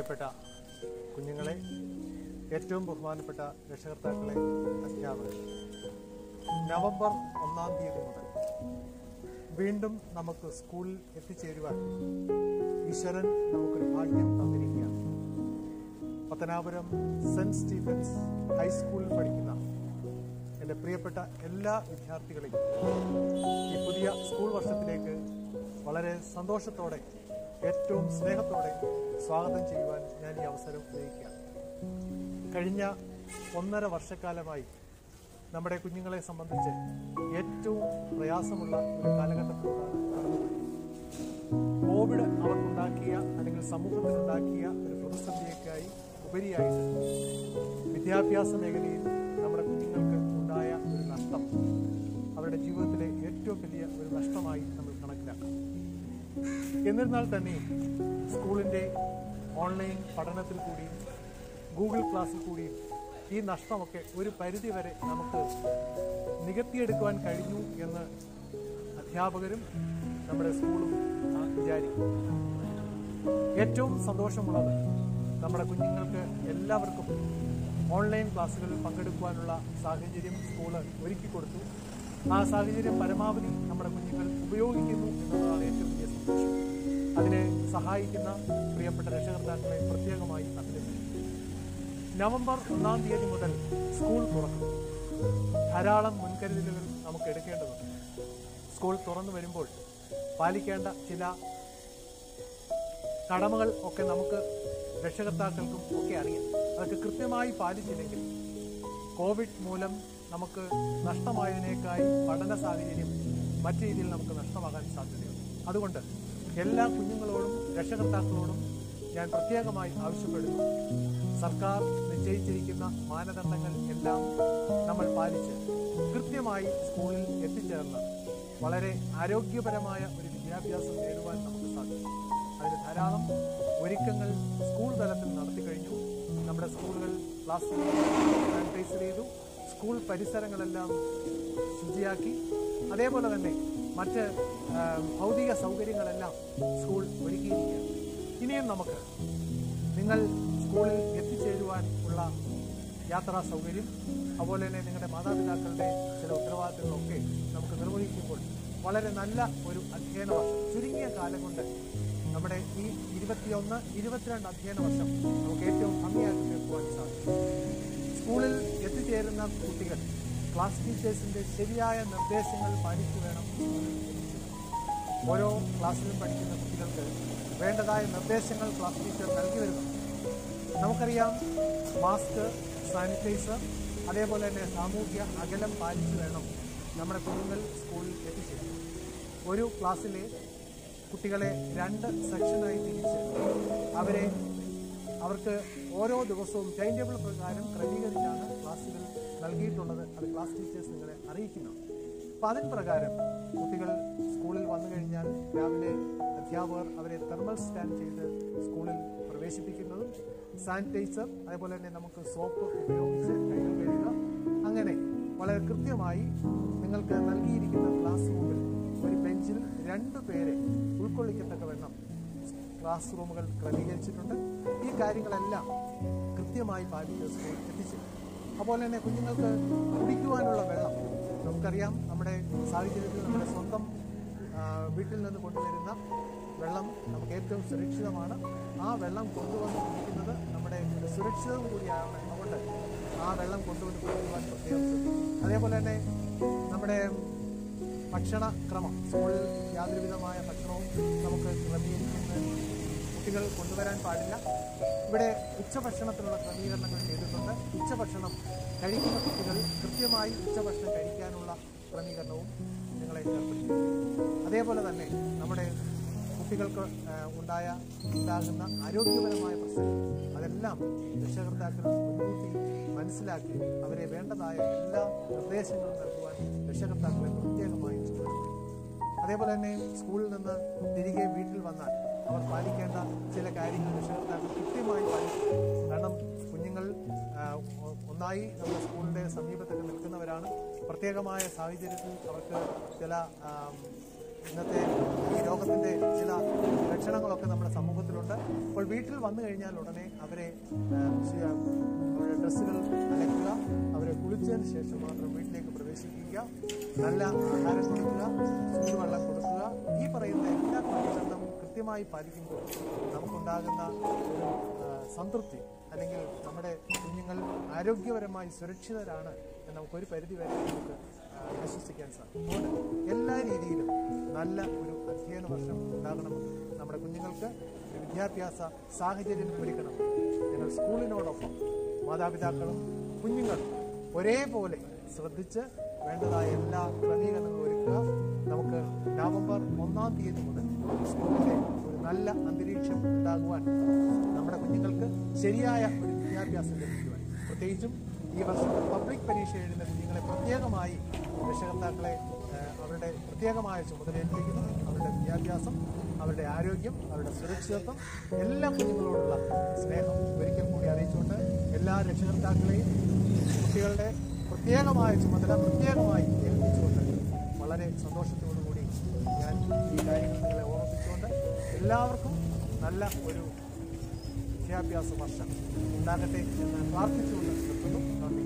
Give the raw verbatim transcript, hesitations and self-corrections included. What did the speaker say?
പ്രിയപ്പെട്ട കുഞ്ഞുങ്ങളെ, ഏറ്റവും ബഹുമാനപ്പെട്ട രക്ഷകർത്താക്കളെ, അധ്യാപകർ, നവംബർ ഒന്നാം തീയതി മുതൽ വീണ്ടും നമുക്ക് സ്കൂളിൽ എത്തിച്ചേരുവാൻ ഈശ്വരൻ നമുക്കൊരു ഭാഗ്യം തന്നിരിക്കുകയാണ്. പത്തനാപുരം സെന്റ് സ്റ്റീഫൻസ് ഹൈസ്കൂളിൽ പഠിക്കുന്ന എൻ്റെ പ്രിയപ്പെട്ട എല്ലാ വിദ്യാർത്ഥികളെയും ഈ പുതിയ സ്കൂൾ വർഷത്തിലേക്ക് വളരെ സന്തോഷത്തോടെ, ഏറ്റവും സ്നേഹത്തോടെ സ്വാഗതം ചെയ്യുവാൻ ഞാൻ ഈ അവസരം ഉപയോഗിക്കുകയാണ്. കഴിഞ്ഞ ഒന്നര വർഷക്കാലമായി നമ്മുടെ കുഞ്ഞുങ്ങളെ സംബന്ധിച്ച് ഏറ്റവും പ്രയാസമുള്ള ഒരു കാലഘട്ടത്തിലൂടെയാണ് കടന്നുപോയത്. കോവിഡ് അവർക്കുണ്ടാക്കിയ അല്ലെങ്കിൽ സമൂഹത്തിനുണ്ടാക്കിയ ഒരു പ്രതിസന്ധിയേക്കായി ഉപരിയായിട്ട് വിദ്യാഭ്യാസ മേഖലയിൽ നമ്മുടെ കുഞ്ഞുങ്ങൾക്ക് ഉണ്ടായ ഒരു നഷ്ടം അവരുടെ ജീവിതത്തിലെ ഏറ്റവും വലിയ ഒരു നഷ്ടമായി നമ്മൾ കണക്കിലാക്കാം. എന്നിരുന്നാൽ തന്നെയും സ്കൂളിൻ്റെ ഓൺലൈൻ പഠനത്തിൽ കൂടിയും ഗൂഗിൾ ക്ലാസ്സിൽ കൂടിയും ഈ നഷ്ടമൊക്കെ ഒരു പരിധിവരെ നമുക്ക് നികത്തിയെടുക്കുവാൻ കഴിഞ്ഞു എന്ന് അധ്യാപകരും നമ്മുടെ സ്കൂളും വിചാരിക്കും. ഏറ്റവും സന്തോഷമുള്ളത് നമ്മുടെ കുഞ്ഞുങ്ങൾക്ക് എല്ലാവർക്കും ഓൺലൈൻ ക്ലാസ്സുകളിൽ പങ്കെടുക്കുവാനുള്ള സാഹചര്യം സ്കൂള് ഒരുക്കി കൊടുത്തു. ആ സാഹചര്യം പരമാവധി നമ്മുടെ കുഞ്ഞുങ്ങൾ ഉപയോഗിക്കുന്നു എന്നതാണ് ഏറ്റവും വലിയ സന്തോഷം. അതിനെ സഹായിക്കുന്ന പ്രിയപ്പെട്ട രക്ഷകർത്താക്കളെ പ്രത്യേകമായി അഭിനന്ദിക്കുന്നു. നവംബർ ഒന്നാം തീയതി മുതൽ സ്കൂൾ തുറക്കും. ധാരാളം മുൻകരുതലുകൾ നമുക്ക് എടുക്കേണ്ടതുണ്ട്. സ്കൂൾ തുറന്നു വരുമ്പോൾ പാലിക്കേണ്ട ചില കടമകൾ ഒക്കെ നമുക്ക് രക്ഷകർത്താക്കൾക്കും ഒക്കെ അറിയാം. അതൊക്കെ കൃത്യമായി പാലിച്ചില്ലെങ്കിൽ കോവിഡ് മൂലം നമുക്ക് നഷ്ടമായതിനേക്കായി പഠന സാഹചര്യം മറ്റു രീതിയിൽ നമുക്ക് നഷ്ടമാകാൻ സാധ്യതയുണ്ട്. അതുകൊണ്ട് എല്ലാ കുഞ്ഞുങ്ങളോടും രക്ഷകർത്താക്കളോടും ഞാൻ പ്രത്യേകമായി ആവശ്യപ്പെടുന്നു, സർക്കാർ നിശ്ചയിച്ചിരിക്കുന്ന മാനദണ്ഡങ്ങൾ എല്ലാം നമ്മൾ പാലിച്ച് കൃത്യമായി സ്കൂളിൽ എത്തിച്ചേർന്ന് വളരെ ആരോഗ്യപരമായ ഒരു വിദ്യാഭ്യാസം നേടുവാൻ നമുക്ക് സാധിക്കും. അതിന് ധാരാളം ഒരുക്കങ്ങൾ സ്കൂൾ തലത്തിൽ നടത്തി കഴിഞ്ഞു. നമ്മുടെ സ്കൂളുകൾ ക്ലാസ് സാനിറ്റൈസ് ചെയ്തു, സ്കൂൾ പരിസരങ്ങളെല്ലാം ശുചിയാക്കി. അതേപോലെ തന്നെ മറ്റ് ഭൗതിക സൗകര്യങ്ങളെല്ലാം സ്കൂൾ ഒരുക്കിയിരിക്കുകയാണ്. ഇനിയും നമുക്ക് നിങ്ങൾ സ്കൂളിൽ എത്തിച്ചേരുവാൻ ഉള്ള യാത്രാ സൗകര്യം, അതുപോലെ തന്നെ നിങ്ങളുടെ മാതാപിതാക്കളുടെ ചില ഉത്തരവാദിത്തങ്ങളൊക്കെ നമുക്ക് നിർവഹിക്കുമ്പോൾ വളരെ നല്ല ഒരു അധ്യയന വർഷം, ചുരുങ്ങിയ കാലം കൊണ്ട് നമ്മുടെ ഈ ഇരുപത്തിയൊന്ന് ഇരുപത്തിരണ്ട് അധ്യയന വർഷം നമുക്ക് ഏറ്റവും ഭംഗിയാക്കി തീർക്കുവാൻ സാധിക്കും. സ്കൂളിൽ എത്തിച്ചേരുന്ന കുട്ടികൾ ക്ലാസ് ടീച്ചേഴ്സിന്റെ ശരിയായ നിർദ്ദേശങ്ങൾ പാലിച്ചു വേണം. ഓരോ ക്ലാസ്സിലും പഠിക്കുന്ന കുട്ടികൾക്ക് വേണ്ടതായ നിർദ്ദേശങ്ങൾ ക്ലാസ് ടീച്ചർ നൽകി വരുന്നു. നമുക്കറിയാം, മാസ്ക്, സാനിറ്റൈസർ, അതേപോലെ തന്നെ സാമൂഹ്യ അകലം പാലിച്ചു വേണം നമ്മുടെ കുഞ്ഞുങ്ങൾ സ്കൂളിൽ എത്തിച്ചേരുന്നത്. ഒരു ക്ലാസ്സിലെ കുട്ടികളെ രണ്ട് സെക്ഷനായി തിരിച്ച് അവരെ അവർക്ക് ഓരോ ദിവസവും ടൈം ടേബിൾ പ്രകാരം ക്രമീകരിച്ചാണ് ക്ലാസ്സുകൾ നൽകിയിട്ടുള്ളത്. അത് ക്ലാസ് ടീച്ചേഴ്സ് നിങ്ങളെ അറിയിക്കുന്നു. അപ്പം അതിന് പ്രകാരം കുട്ടികൾ സ്കൂളിൽ വന്നു കഴിഞ്ഞാൽ രാവിലെ അധ്യാപകർ അവരെ തെർമൽ സ്കാൻ ചെയ്ത് സ്കൂളിൽ പ്രവേശിപ്പിക്കുന്നതും, സാനിറ്റൈസർ, അതേപോലെ തന്നെ നമുക്ക് സോപ്പ് ഉപയോഗിച്ച് കൈകൾ കഴുകുക, അങ്ങനെ വളരെ കൃത്യമായി നിങ്ങൾക്ക് നൽകിയിരിക്കുന്ന ക്ലാസ് റൂമിൽ ഒരു ബെഞ്ചിൽ രണ്ടു പേരെ ഉൾക്കൊള്ളിക്കത്തക്ക വണ്ണം ക്ലാസ് റൂമുകൾ ക്രമീകരിച്ചിട്ടുണ്ട്. ഈ കാര്യങ്ങളെല്ലാം കൃത്യമായി പാലിച്ച് സ്കൂളിൽ എത്തിച്ചേരും. അതുപോലെ തന്നെ കുഞ്ഞുങ്ങൾക്ക് കുടിക്കുവാനുള്ള വെള്ളം, നമുക്കറിയാം നമ്മുടെ സാഹചര്യത്തിൽ നമ്മുടെ സ്വന്തം വീട്ടിൽ നിന്ന് കൊണ്ടുവരുന്ന വെള്ളം നമുക്ക് ഏറ്റവും സുരക്ഷിതമാണ്. ആ വെള്ളം കൊണ്ടുവന്ന് കുടിക്കുന്നത് നമ്മുടെ സുരക്ഷിതവും കൂടിയാണ്. അതുകൊണ്ട് ആ വെള്ളം കൊണ്ടുവന്ന് കുടിക്കുവാൻ പ്രത്യേകം ശ്രദ്ധിക്കും. അതേപോലെ തന്നെ നമ്മുടെ ഭക്ഷണക്രമം, സ്കൂളിൽ യാതൊരുവിധമായ ഭക്ഷണവും നമുക്ക് ക്രമീകരിക്കുന്ന കുട്ടികൾ കൊണ്ടുവരാൻ പാടില്ല. ഇവിടെ ഉച്ചഭക്ഷണത്തിനുള്ള ക്രമീകരണങ്ങൾ ചെയ്തിട്ടുണ്ട്. ഉച്ചഭക്ഷണം കഴിക്കുന്ന കുട്ടികൾ കൃത്യമായി ഉച്ചഭക്ഷണം കഴിക്കാനുള്ള ക്രമീകരണവും നിങ്ങളെ ഏർപ്പെടുത്തി. അതേപോലെ തന്നെ നമ്മുടെ കുട്ടികൾക്ക് ഉണ്ടായ ഉണ്ടാകുന്ന ആരോഗ്യപരമായ പ്രശ്നങ്ങൾ അതെല്ലാം രക്ഷകർത്താക്കൾ മുൻകൂട്ടി മനസ്സിലാക്കി അവരെ വേണ്ടതായ എല്ലാ നിർദ്ദേശങ്ങളും നൽകുവാൻ രക്ഷകർത്താക്കളെ പ്രത്യേകമായി ചുമതലപ്പെടുത്തി. അതേപോലെ തന്നെ സ്കൂളിൽ നിന്ന് തിരികെ വീട്ടിൽ വന്നാൽ അവർ പാലിക്കേണ്ട ചില കാര്യങ്ങൾ രക്ഷകർത്താക്കൾ കൃത്യമായി പാലിക്കും. കാരണം കുഞ്ഞുങ്ങൾ ഒന്നായി നമ്മുടെ സ്കൂളിൻ്റെ സമീപത്തൊക്കെ നിൽക്കുന്നവരാണ്. പ്രത്യേകമായ സാഹചര്യത്തിൽ അവർക്ക് ചില ഇന്നത്തെ ഈ രോഗത്തിൻ്റെ ചില ലക്ഷണങ്ങളൊക്കെ നമ്മുടെ സമൂഹത്തിലുണ്ട്. അപ്പോൾ വീട്ടിൽ വന്നു കഴിഞ്ഞാൽ ഉടനെ അവരെ അവരുടെ ഡ്രസ്സുകൾ അലക്കുക, അവരെ കുളിച്ചതിന് ശേഷം മാത്രം വീട്ടിലേക്ക് പ്രവേശിപ്പിക്കുക, നല്ല ആഹാരം കൊടുക്കുക, ചൂടുവെള്ളം കൊടുക്കുക. ഈ പറയുന്ന എല്ലാ ക്രമീകരണവും കൃത്യമായി പാലിക്കുമ്പോൾ നമുക്കുണ്ടാകുന്ന ഒരു സംതൃപ്തി, അല്ലെങ്കിൽ നമ്മുടെ കുഞ്ഞുങ്ങൾ ആരോഗ്യപരമായി സുരക്ഷിതരാണ് എന്ന് നമുക്കൊരു പരിധി വരെ നമുക്ക് വിശ്വസിക്കാൻ സാധിക്കും. അതുകൊണ്ട് എല്ലാ രീതിയിലും നല്ല ഒരു അധ്യയന വർഷം ഉണ്ടാകണമെന്ന്, നമ്മുടെ കുഞ്ഞുങ്ങൾക്ക് വിദ്യാഭ്യാസ സാഹചര്യം ഒരുക്കണം. ഞങ്ങൾ സ്കൂളിനോടൊപ്പം മാതാപിതാക്കളും കുഞ്ഞുങ്ങളും ഒരേപോലെ ശ്രദ്ധിച്ച് വേണ്ടതായ എല്ലാ ക്രമീകരണങ്ങളും ഒരുക്കുക. നമുക്ക് നവംബർ ഒന്നാം തീയതി മുതൽ സ്കൂളിലെ ഒരു നല്ല അന്തരീക്ഷം ഉണ്ടാകുവാൻ, നമ്മുടെ കുഞ്ഞുങ്ങൾക്ക് ശരിയായ ഒരു വിദ്യാഭ്യാസം ലഭിക്കുവാൻ, പ്രത്യേകിച്ചും ഈ വർഷം പബ്ലിക് പരീക്ഷ എഴുതുന്ന കുഞ്ഞുങ്ങളെ പ്രത്യേകമായി രക്ഷകർത്താക്കളെ അവരുടെ പ്രത്യേകമായ ചുമതല ഏൽപ്പിക്കുന്നു. അവരുടെ വിദ്യാഭ്യാസം, അവരുടെ ആരോഗ്യം, അവരുടെ സുരക്ഷിതത്വം, എല്ലാ കുഞ്ഞുങ്ങളോടുള്ള സ്നേഹം ഒരിക്കൽ കൂടി അറിയിച്ചുകൊണ്ട് എല്ലാ രക്ഷകർത്താക്കളെയും കുട്ടികളുടെ പ്രത്യേകമായ ചുമതല പ്രത്യേകമായി ഏൽപ്പിച്ചുകൊണ്ട് വളരെ സന്തോഷത്തോടുകൂടി ഞാൻ ഈ കാര്യങ്ങൾ നിങ്ങളെ ഓർമ്മിപ്പിച്ചുകൊണ്ട് എല്ലാവർക്കും നല്ല ഒരു വിദ്യാഭ്യാസ വർഷം ഉണ്ടാകട്ടെ എന്ന് പ്രാർത്ഥിച്ചുകൊണ്ട് നിർത്തുന്നു. നന്ദി.